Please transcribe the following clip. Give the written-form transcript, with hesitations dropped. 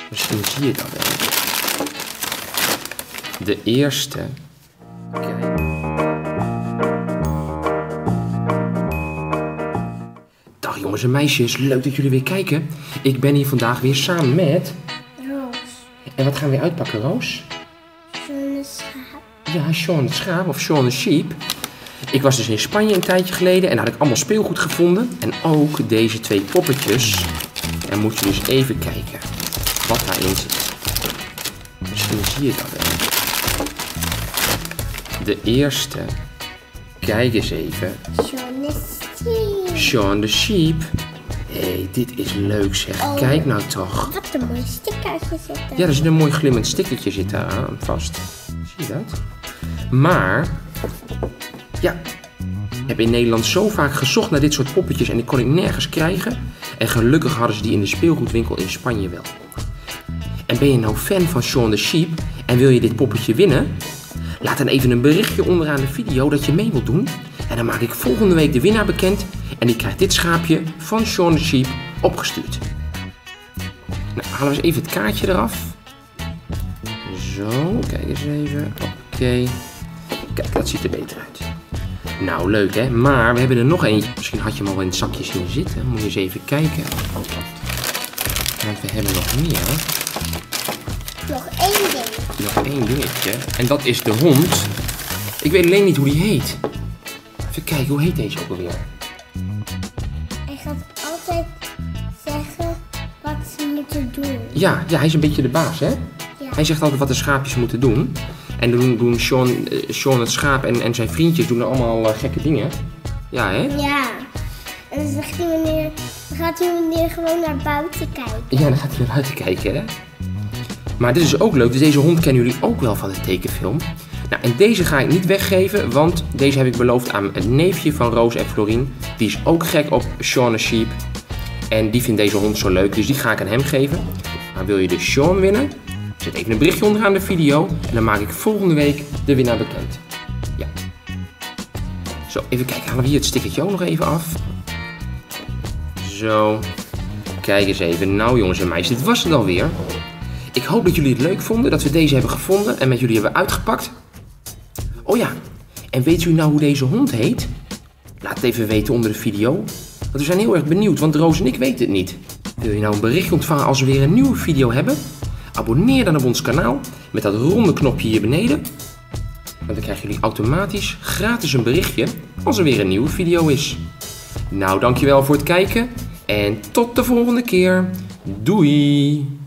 Misschien zie je dat wel. De eerste. Kijk. Dag jongens en meisjes, leuk dat jullie weer kijken. Ik ben hier vandaag weer samen met... Roos. En wat gaan we weer uitpakken, Roos? Shaun de Schaap. Ja, Shaun het Schaap of Shaun the Sheep. Ik was dus in Spanje een tijdje geleden en daar had ik allemaal speelgoed gevonden. En ook deze twee poppetjes. En moet je dus even kijken wat daarin zit. Misschien zie je dat wel. De eerste. Kijk eens even. Shaun de Sheep. Shaun the Sheep. Hé, dit is leuk zeg. Oh. Kijk nou toch. Wat een mooi stickertje zit er. Ja, er zit een mooi glimmend stickertje zit daar aan vast. Zie je dat? Maar, ja, ik heb in Nederland zo vaak gezocht naar dit soort poppetjes en die kon ik nergens krijgen. En gelukkig hadden ze die in de speelgoedwinkel in Spanje wel. En ben je nou fan van Shaun the Sheep en wil je dit poppetje winnen? Laat dan even een berichtje onderaan de video dat je mee wilt doen. En dan maak ik volgende week de winnaar bekend en die krijgt dit schaapje van Shaun the Sheep opgestuurd. Nou, halen we eens even het kaartje eraf. Zo, kijk eens even. Oké. Kijk, dat ziet er beter uit. Nou, leuk hè. Maar we hebben er nog eentje. Misschien had je hem al in het zakje zien zitten. Moet je eens even kijken. Want we hebben nog meer. Nog één ding. Nog één dingetje. En dat is de hond. Ik weet alleen niet hoe die heet. Even kijken, hoe heet deze ook alweer? Hij gaat altijd zeggen wat ze moeten doen. Ja, hij is een beetje de baas hè. Ja. Hij zegt altijd wat de schaapjes moeten doen. En doen Shaun het schaap en zijn vriendjes doen er allemaal gekke dingen. Ja, hè? Ja. En dan gaat die meneer gewoon naar buiten kijken. Ja, dan gaat hij naar buiten kijken, hè? Maar dit is ook leuk. Dus deze hond kennen jullie ook wel van de tekenfilm. Nou, en deze ga ik niet weggeven, want deze heb ik beloofd aan het neefje van Roos en Florien. Die is ook gek op Shaun the Sheep. En die vindt deze hond zo leuk, dus die ga ik aan hem geven. Maar wil je de Shaun winnen? Zet even een berichtje onderaan de video en dan maak ik volgende week de winnaar bekend. Ja. Zo, even kijken. Halen we hier het stickertje ook nog even af. Zo. Kijk eens even. Nou jongens en meisjes, dit was het alweer. Ik hoop dat jullie het leuk vonden, dat we deze hebben gevonden en met jullie hebben uitgepakt. Oh ja, en weet u nou hoe deze hond heet? Laat het even weten onder de video. Want we zijn heel erg benieuwd, want Roos en ik weten het niet. Wil je nou een bericht ontvangen als we weer een nieuwe video hebben? Abonneer dan op ons kanaal met dat ronde knopje hier beneden. Want dan krijgen jullie automatisch gratis een berichtje als er weer een nieuwe video is. Nou, dankjewel voor het kijken en tot de volgende keer. Doei!